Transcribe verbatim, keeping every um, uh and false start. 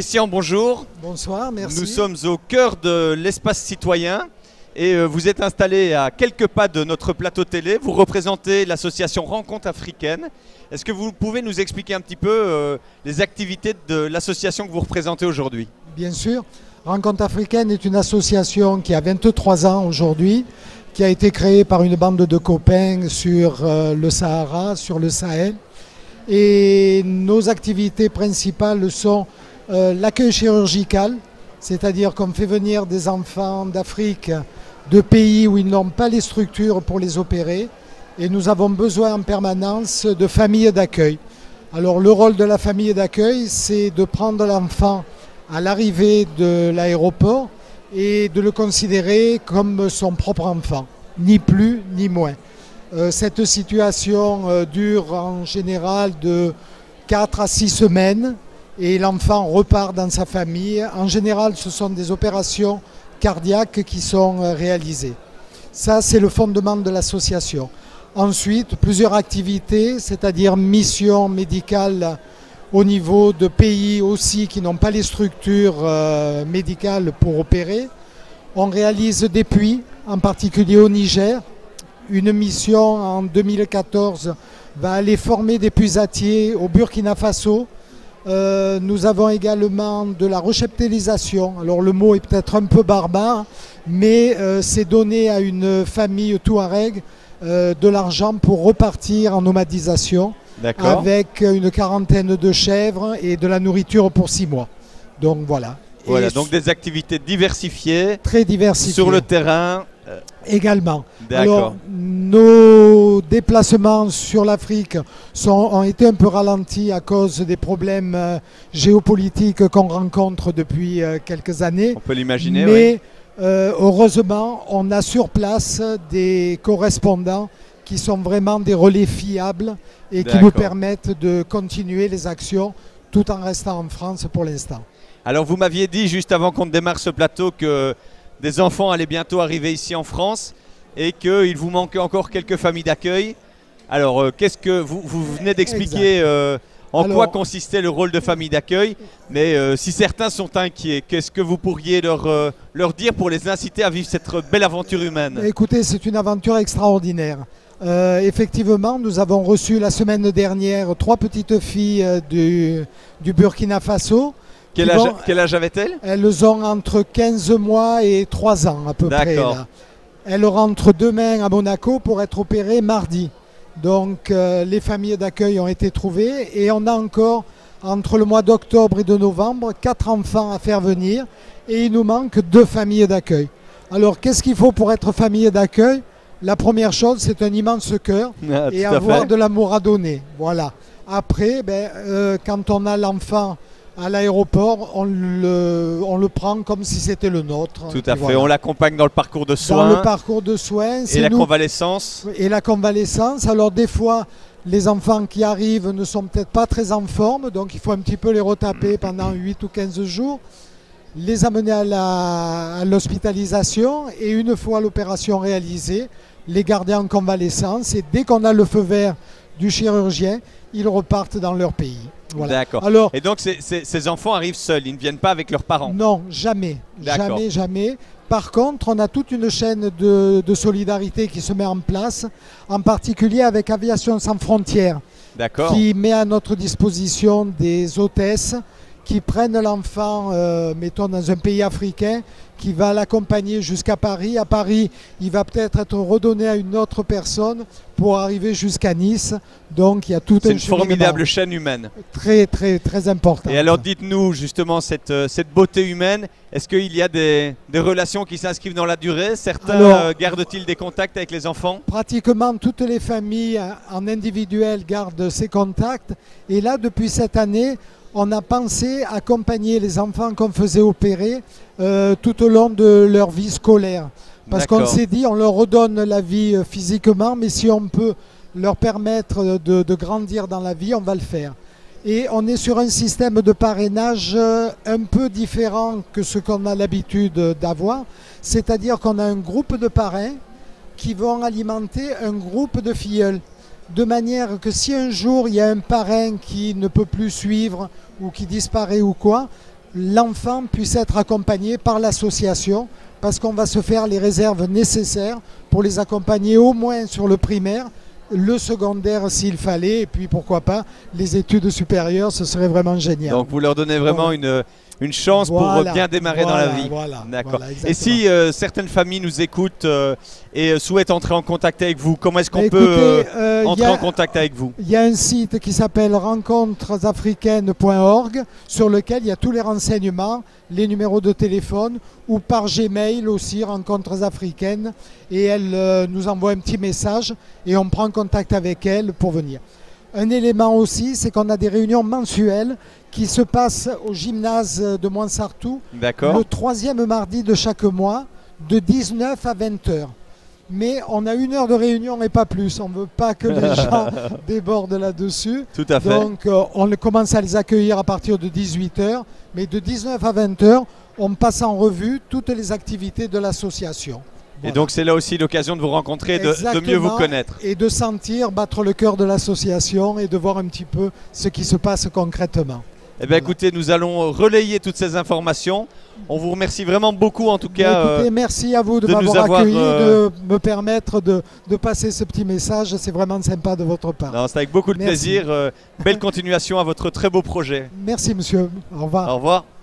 Christian, bonjour. Bonsoir, merci. Nous sommes au cœur de l'espace citoyen et vous êtes installé à quelques pas de notre plateau télé. Vous représentez l'association Rencontre Africaine. Est-ce que vous pouvez nous expliquer un petit peu euh, les activités de l'association que vous représentez aujourd'hui? Bien sûr. Rencontre Africaine est une association qui a vingt-trois ans aujourd'hui, qui a été créée par une bande de copains sur euh, le Sahara, sur le Sahel. Et nos activités principales sont euh, l'accueil chirurgical, c'est-à-dire qu'on fait venir des enfants d'Afrique, de pays où ils n'ont pas les structures pour les opérer. Et nous avons besoin en permanence de familles d'accueil. Alors le rôle de la famille d'accueil, c'est de prendre l'enfant à l'arrivée de l'aéroport et de le considérer comme son propre enfant, ni plus ni moins. Euh, cette situation euh, dure en général de quatre à six semaines et l'enfant repart dans sa famille. En général, ce sont des opérations cardiaques qui sont euh, réalisées. Ça, c'est le fondement de l'association. Ensuite, plusieurs activités, c'est-à-dire missions médicales au niveau de pays aussi qui n'ont pas les structures euh, médicales pour opérer. On réalise des puits, en particulier au Niger. Une mission en deux mille quatorze va aller former des puisatiers au Burkina Faso. Euh, nous avons également de la recheptélisation. Alors le mot est peut-être un peu barbare, mais euh, c'est donné à une famille touareg euh, de l'argent pour repartir en nomadisation, avec une quarantaine de chèvres et de la nourriture pour six mois. Donc voilà. Voilà, et donc des activités diversifiées, très diversifiées sur le terrain. Également. D'accord. Alors, nos déplacements sur l'Afrique ont été un peu ralentis à cause des problèmes euh, géopolitiques qu'on rencontre depuis euh, quelques années. On peut l'imaginer, Mais oui. euh, heureusement, on a sur place des correspondants qui sont vraiment des relais fiables et qui nous permettent de continuer les actions tout en restant en France pour l'instant. Alors vous m'aviez dit juste avant qu'on démarre ce plateau que des enfants allaient bientôt arriver ici en France et qu'il vous manquait encore quelques familles d'accueil. Alors euh, qu'est-ce que vous, vous venez d'expliquer euh, en Alors, quoi consistait le rôle de famille d'accueil, mais euh, si certains sont inquiets, qu'est-ce que vous pourriez leur, euh, leur dire pour les inciter à vivre cette belle aventure humaine? Écoutez, c'est une aventure extraordinaire. Euh, effectivement, nous avons reçu la semaine dernière trois petites filles euh, du, du Burkina Faso. Quel âge, vont, quel âge avaient-elles? Elles ont entre quinze mois et trois ans à peu près. Là. Elles rentrent demain à Monaco pour être opérées mardi. Donc euh, les familles d'accueil ont été trouvées et on a encore entre le mois d'octobre et de novembre quatre enfants à faire venir et il nous manque deux familles d'accueil. Alors qu'est-ce qu'il faut pour être famille d'accueil? La première chose, c'est un immense cœur ah, et avoir de l'amour à donner. Voilà. Après, ben, euh, quand on a l'enfant à l'aéroport, on le, on le prend comme si c'était le nôtre. Tout à fait, voilà. On l'accompagne dans le parcours de soins. Dans le parcours de soins. Et la nous, convalescence. Et la convalescence. Alors des fois, les enfants qui arrivent ne sont peut-être pas très en forme, donc il faut un petit peu les retaper pendant huit ou quinze jours, les amener à l'hospitalisation et une fois l'opération réalisée, les garder en convalescence et dès qu'on a le feu vert du chirurgien, ils repartent dans leur pays. Voilà. D'accord. Alors, et donc ces, ces, ces enfants arrivent seuls, ils ne viennent pas avec leurs parents? Non, jamais. Jamais, jamais. Par contre, on a toute une chaîne de, de solidarité qui se met en place, en particulier avec Aviation Sans Frontières, qui met à notre disposition des hôtesses qui prennent l'enfant, euh, mettons, dans un pays africain, qui va l'accompagner jusqu'à Paris. À Paris, il va peut-être être redonné à une autre personne pour arriver jusqu'à Nice. Donc, il y a tout un C'est une formidable chaîne humaine. Très, très, très important. Et alors, dites-nous justement cette, cette beauté humaine. Est-ce qu'il y a des, des relations qui s'inscrivent dans la durée? Certains alors, gardent-ils des contacts avec les enfants? Pratiquement toutes les familles en individuel gardent ces contacts. Et là, depuis cette année, on a pensé accompagner les enfants qu'on faisait opérer euh, tout au long de leur vie scolaire. Parce qu'on s'est dit, on leur redonne la vie euh, physiquement, mais si on peut leur permettre de, de grandir dans la vie, on va le faire. Et on est sur un système de parrainage euh, un peu différent que ce qu'on a l'habitude d'avoir. C'est-à-dire qu'on a un groupe de parrains qui vont alimenter un groupe de filleuls. De manière que si un jour il y a un parrain qui ne peut plus suivre ou qui disparaît ou quoi, l'enfant puisse être accompagné par l'association, parce qu'on va se faire les réserves nécessaires pour les accompagner au moins sur le primaire, le secondaire s'il fallait, et puis pourquoi pas les études supérieures, ce serait vraiment génial. Donc vous leur donnez vraiment voilà. une, une chance voilà. pour bien démarrer voilà, dans la vie. Voilà, D'accord. Voilà, et si euh, certaines familles nous écoutent euh, et souhaitent entrer en contact avec vous, comment est-ce qu'on bah, peut écoutez, euh, entrer a, en contact avec vous? Il y a un site qui s'appelle rencontres africaines point org sur lequel il y a tous les renseignements, les numéros de téléphone, ou par Gmail aussi, Rencontres Africaines, et elle euh, nous envoie un petit message et on prend contact avec elle pour venir. Un élément aussi, c'est qu'on a des réunions mensuelles qui se passent au gymnase de Montsartou le troisième mardi de chaque mois, de dix-neuf à vingt heures. Mais on a une heure de réunion et pas plus. On ne veut pas que les gens débordent là-dessus. Tout à fait. Donc euh, on commence à les accueillir à partir de dix-huit heures. Mais de dix-neuf à vingt heures, on passe en revue toutes les activités de l'association. Voilà. Et donc c'est là aussi l'occasion de vous rencontrer, de, de mieux vous connaître. Et de sentir battre le cœur de l'association et de voir un petit peu ce qui se passe concrètement. Eh bien, voilà. Écoutez, nous allons relayer toutes ces informations. On vous remercie vraiment beaucoup en tout cas. Écoutez, euh, merci à vous de, de m'avoir accueilli, euh... de me permettre de, de passer ce petit message. C'est vraiment sympa de votre part. C'est avec beaucoup de merci. plaisir. Euh, belle continuation à votre très beau projet. Merci monsieur. Au revoir. Au revoir.